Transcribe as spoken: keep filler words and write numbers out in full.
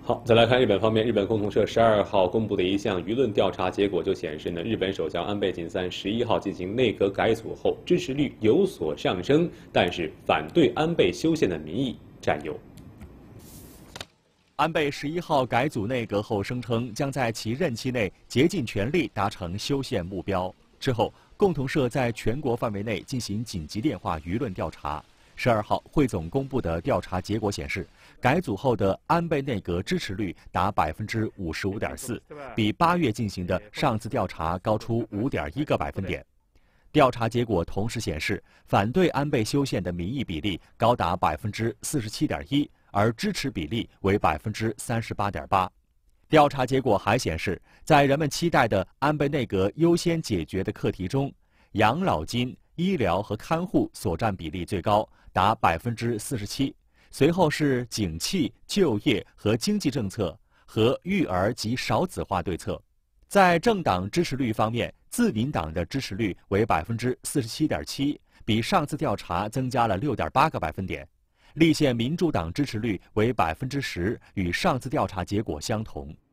好，再来看日本方面，日本共同社十二号公布的一项舆论调查结果就显示呢，日本首相安倍晋三十一号进行内阁改组后，支持率有所上升，但是反对安倍修宪的民意占优。 安倍十一号改组内阁后声称，将在其任期内竭尽全力达成修宪目标。之后，共同社在全国范围内进行紧急电话舆论调查。十二号，汇总公布的调查结果显示，改组后的安倍内阁支持率达百分之五十五点四，比八月进行的上次调查高出五点一个百分点。调查结果同时显示，反对安倍修宪的民意比例高达百分之四十七点一，而支持比例为百分之三十八点八。调查结果还显示，在人们期待的安倍内阁优先解决的课题中，养老金、医疗和看护所占比例最高，达百分之四十七。随后是景气、就业和经济政策和育儿及少子化对策。在政党支持率方面，自民党的支持率为百分之四十七点七，比上次调查增加了六点八个百分点。立宪民主党支持率为百分之十，与上次调查结果相同。